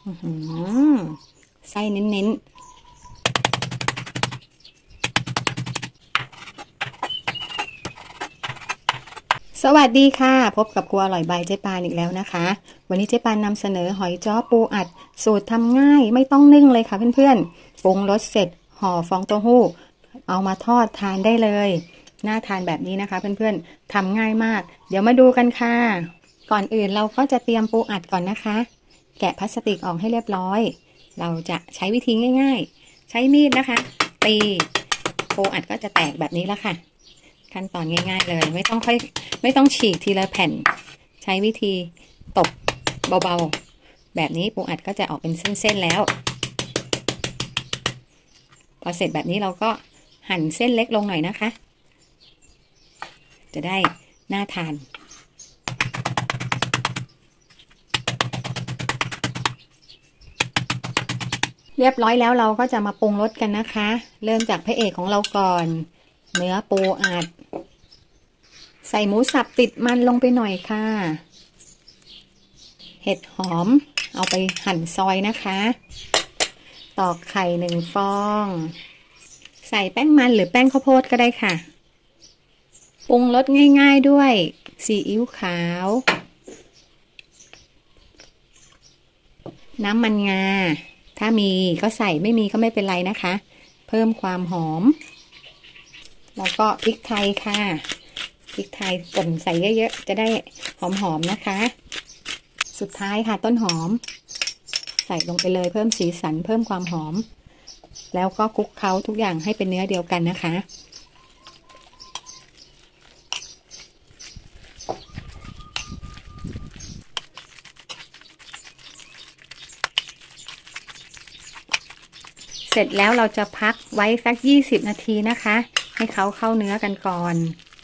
ไส้เน้นสวัสดีค่ะพบกับครัวอร่อยบายเจ๊ปานอีกแล้วนะคะวันนี้เจ๊ปานนำเสนอหอยจ้อปูอัดสูตรทำง่ายไม่ต้องนึ่งเลยค่ะเพื่อนๆปรุงรสเสร็จห่อฟองเต้าหู้เอามาทอดทานได้เลยน่าทานแบบนี้นะคะเพื่อนๆทำง่ายมากเดี๋ยวมาดูกันค่ะก่อนอื่นเราก็จะเตรียมปูอัดก่อนนะคะแกะพลาสติกออกให้เรียบร้อยเราจะใช้วิธีง่ายๆใช้มีดนะคะตีปูอัดก็จะแตกแบบนี้แล้วค่ะขั้นตอนง่ายๆเลยไม่ต้องฉีกทีละแผ่นใช้วิธีตบเบาๆแบบนี้ปูอัดก็จะออกเป็นเส้นๆแล้วพอเสร็จแบบนี้เราก็หั่นเส้นเล็กลงหน่อยนะคะจะได้น่าทานเรียบร้อยแล้วเราก็จะมาปรุงรสกันนะคะเริ่มจากพระเอกของเราก่อนเนื้อปูอัดใส่หมูสับติดมันลงไปหน่อยค่ะเห็ดหอมเอาไปหั่นซอยนะคะตอกไข่1 ฟองใส่แป้งมันหรือแป้งข้าวโพดก็ได้ค่ะปรุงรสง่ายๆด้วยซีอิ๊วขาวน้ำมันงาถ้ามีก็ใส่ไม่มีก็ไม่เป็นไรนะคะเพิ่มความหอมแล้วก็พริกไทยค่ะพริกไทยป่นใส่เยอะๆจะได้หอมๆนะคะสุดท้ายค่ะต้นหอมใส่ลงไปเลยเพิ่มสีสันเพิ่มความหอมแล้วก็คลุกเคล้าทุกอย่างให้เป็นเนื้อเดียวกันนะคะเสร็จแล้วเราจะพักไว้สัก20 นาทีนะคะให้เขาเข้าเนื้อกันก่อน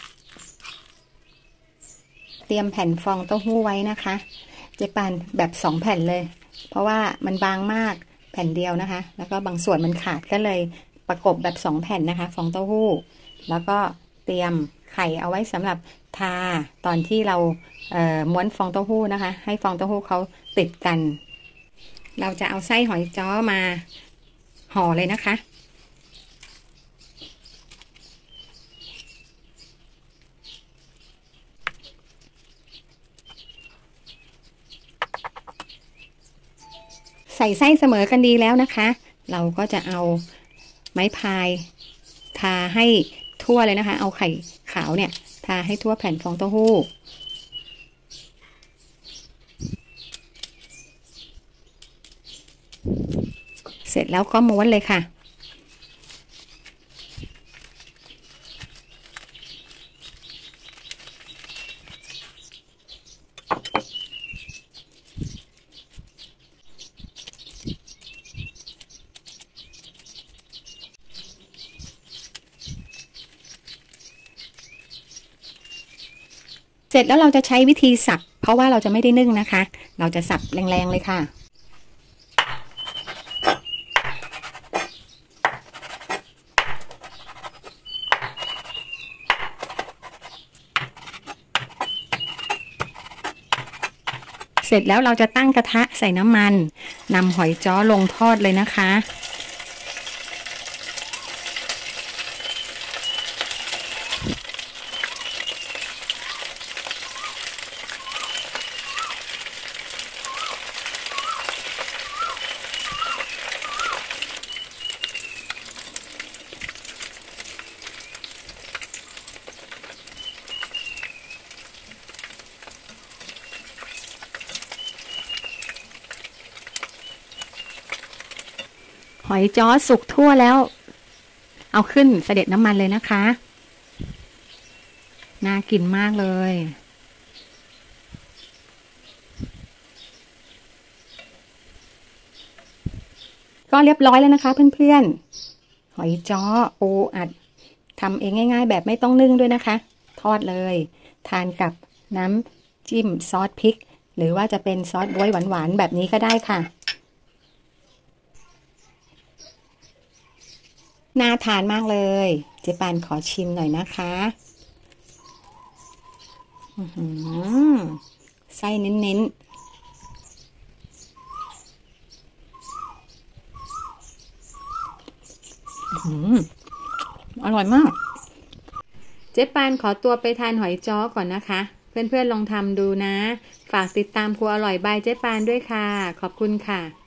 เตรียมแผ่นฟองเต้าหู้ไว้นะคะเจ๊ปานแบบ2 แผ่นเลยเพราะว่ามันบางมากแผ่นเดียวนะคะแล้วก็บางส่วนมันขาดก็เลยประกบแบบ2 แผ่นนะคะฟองเต้าหู้แล้วก็เตรียมไข่เอาไว้สำหรับทาตอนที่เราม้วนฟองเต้าหู้นะคะให้ฟองเต้าหู้เขาติดกันเราจะเอาไส้หอยจ้อมาห่อเลยนะคะใส่ไส้เสมอกันดีแล้วนะคะเราก็จะเอาไม้พายทาให้ทั่วเลยนะคะเอาไข่ขาวเนี่ยทาให้ทั่วแผ่นฟองเต้าหู้เสร็จแล้วก็ม้วนเลยค่ะเสร็จแล้วเราจะใช้วิธีสับเพราะว่าเราจะไม่ได้นึ่งนะคะเราจะสับแรงๆเลยค่ะเสร็จแล้วเราจะตั้งกระทะใส่น้ำมันนำหอยจ้อลงทอดเลยนะคะหอยจ้อสุกทั่วแล้วเอาขึ้นเสด็จน้ำมันเลยนะคะน่ากินมากเลยก็เรียบร้อยแล้วนะคะเพื่อนๆหอยจ้อปูอัดทำเองง่ายๆแบบไม่ต้องนึ่งด้วยนะคะทอดเลยทานกับน้ำจิ้มซอสพริกหรือว่าจะเป็นซอสบ๊วยหวานๆแบบนี้ก็ได้ค่ะน่าทานมากเลยเจ๊ปานขอชิมหน่อยนะคะไส้เน้นๆอร่อยมากเจ๊ปานขอตัวไปทานหอยจ้อก่อนนะคะเพื่อนๆลองทำดูนะฝากติดตามครัวอร่อยบายเจ๊ปานด้วยค่ะขอบคุณค่ะ